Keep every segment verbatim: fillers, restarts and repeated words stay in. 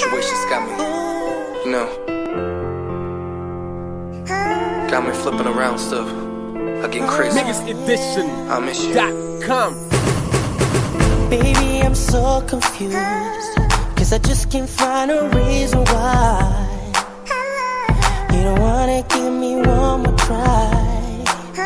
situations got me, you know, got me flipping around stuff. I get crazy. Niggas edition. I miss you. Dot com. Baby, I'm so confused, cause I just can't find a reason why you don't wanna give me one more try.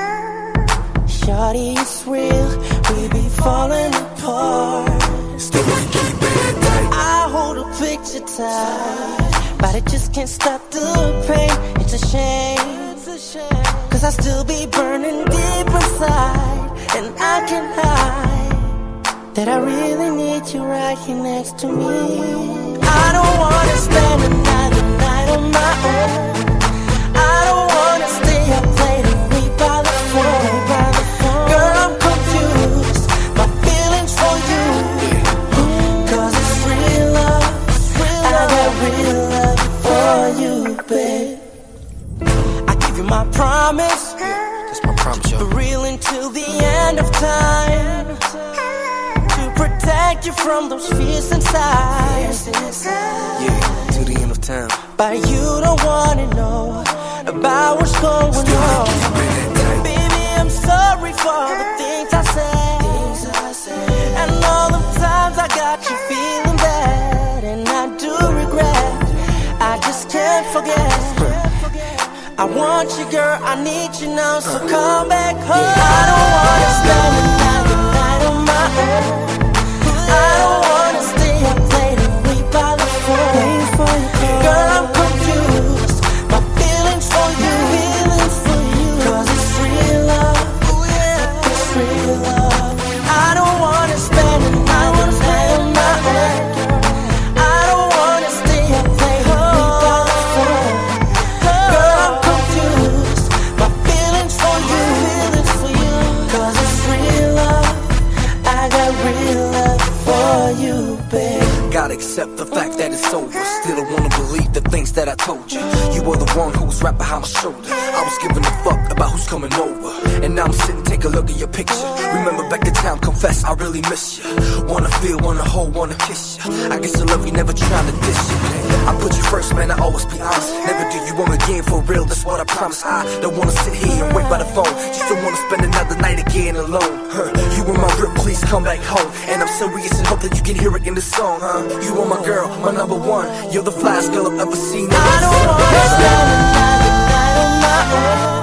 Shawty, it's real, we be falling apart. Still we keep it tight. I hold a picture tight, but I just can't stop the pain. It's a shame, cause I still be burning deep inside, and I can't hide that I really need you right here next to me. I don't wanna spend another night on my own. I don't wanna stay up late and weep by the phone. Girl, I'm confused, my feelings for you, cause it's real love, I got real love for you, babe. I give you my promise, That's my promise, yo. be real until the end of time, protect you from those fears inside. Yeah, to the end of time. But you don't wanna know about what's going on. Baby, I'm sorry for the things I said, and all the times I got you feeling bad, and I do regret, I just can't forget. I want you, girl, I need you now, so come back home. I don't wanna spend another night on my own. I don't wanna stay up late and wait by the phone. Girl, I'm confused, my feelings for you, feelings for you, cause it's real love, it's real love. I don't wanna spend another night on my own. I don't wanna stay up late and wait by the phone. Girl, I'm confused, my feelings for you, feelings for you, cause it's real love, I got real love for you, babe. Gotta accept the fact that it's over. Still don't wanna believe the things that I told you. You were the one who was right behind my shoulder. I was giving a fuck about who's coming over, and now I'm sitting, take a look at your picture. Remember back in town, confess, I really miss you. Wanna feel, wanna hold, wanna kiss you. I guess I love you, never trying to diss you. I put you first, man, I always be honest. Never do you wrong again, for real, that's what I promise. I don't wanna sit here and wait by the phone. Just don't wanna spend another night again alone. Huh? You were my rip, please come back home. And I'm serious and hope that you can hear it in the song, huh? You are my girl, my number one. You're the flyest girl I've ever seen. I don't wanna spend another night on my own.